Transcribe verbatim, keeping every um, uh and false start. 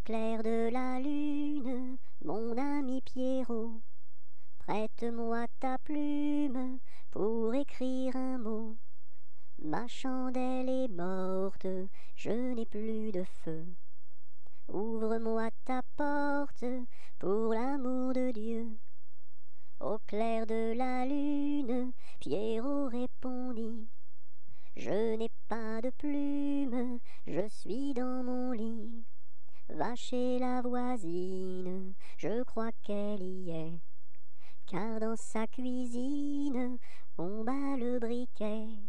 clair de la lune, mon ami Pierrot, prête-moi ta plume pour écrire un mot. Ma chandelle est morte, je n'ai plus de feu. Ouvre-moi ta porte pour l'amour de Dieu. Au clair de la lune, Pierrot répondit: je n'ai pas de plume, je suis dans mon lit. Va chez la voisine, je crois qu'elle y est, car dans sa cuisine, on bat le briquet.